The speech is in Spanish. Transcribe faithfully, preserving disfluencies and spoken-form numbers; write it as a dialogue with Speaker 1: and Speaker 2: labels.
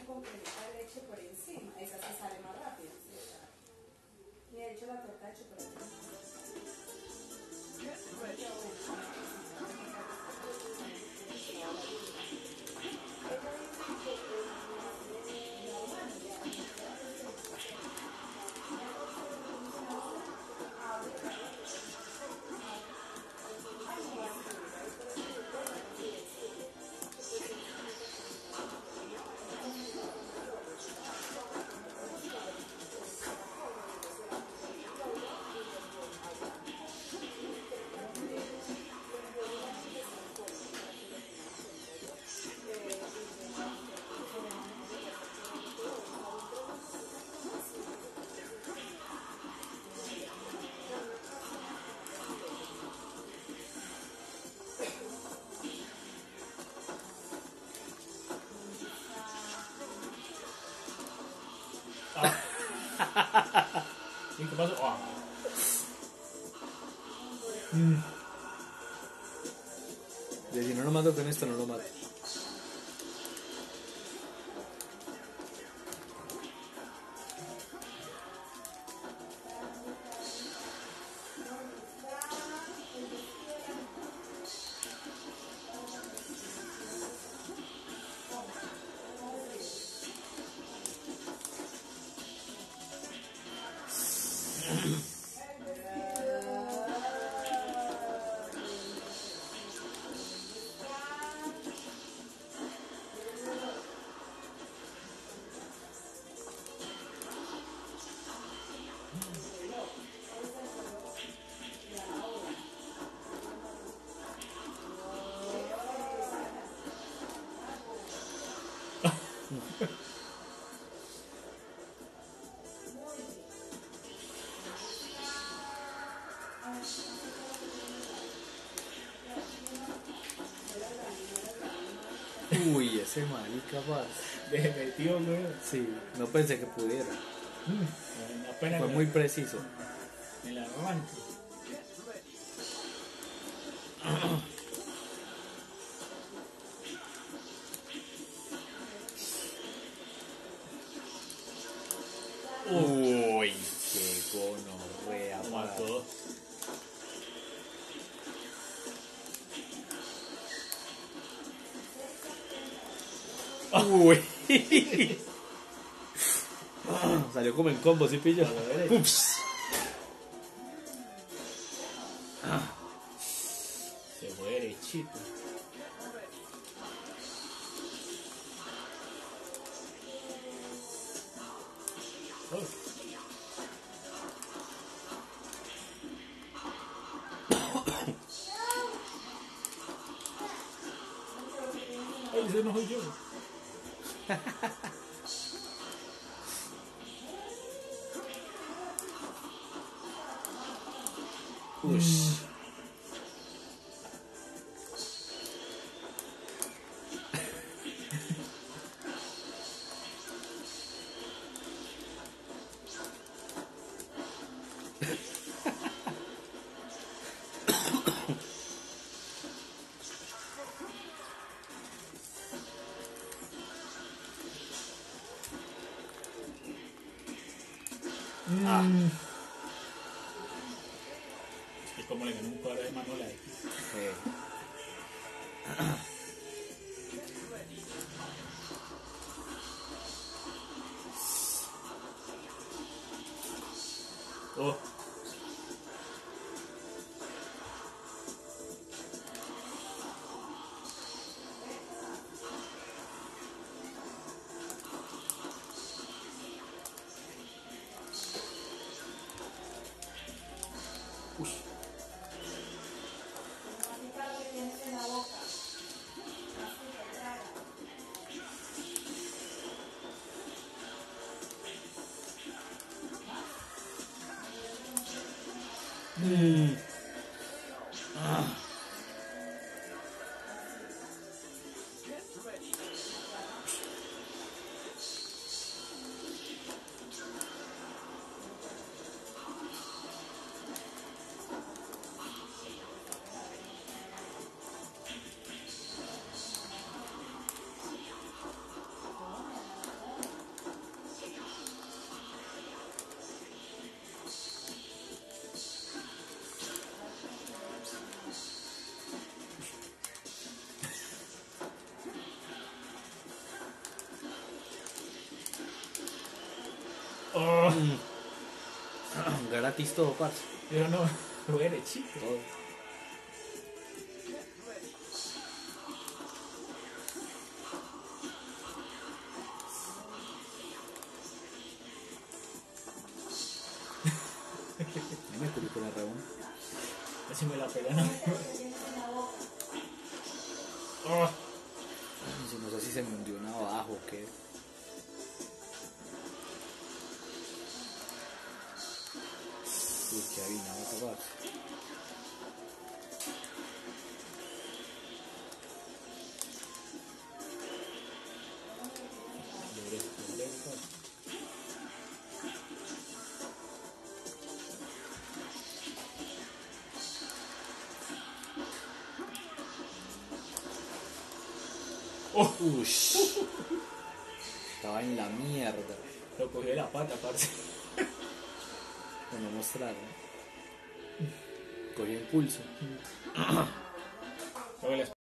Speaker 1: con cremita de leche por encima. Esa se sale más rápido. ¿Sí? Y de hecho la torta de chocolate.
Speaker 2: ¿Y qué pasó? Oh. Mm.
Speaker 3: Y si no lo mato con esto, no lo mato. Uy, ese marica, capaz.
Speaker 2: De metido, güey.
Speaker 3: Sí, no pensé que pudiera.
Speaker 2: Mm. Apenas
Speaker 3: Fue
Speaker 2: me-
Speaker 3: muy preciso.
Speaker 2: Me la arranco.
Speaker 3: Uy, qué gonorrea,
Speaker 2: Mató.
Speaker 3: Uy. Salió como en combo, ¿sí pillo? Ups.
Speaker 2: Se fue derechito. Oh. Ay, ese no soy yo.
Speaker 3: Ush. Ah.
Speaker 2: Es que como le gané un cuadro de mano la X.
Speaker 3: Eh.
Speaker 2: Oh.
Speaker 3: Uy. Mm. Ah.
Speaker 2: Oh,
Speaker 3: Gratis todo, parce.
Speaker 2: yo no, fue derechito.
Speaker 3: Todo. Ahí me curé con la reunión.
Speaker 2: Así me la pegan. Oh,
Speaker 3: Si no sé si se me hundió una abajo o qué. Uy, qué adivinado esta parte.
Speaker 2: logré, logré, pues. Oh,
Speaker 3: Ush. Estaba en la mierda.
Speaker 2: lo cogí de la pata, parce.
Speaker 3: Bueno, mostrar. ¿No? Cogí el pulso.
Speaker 2: Luego les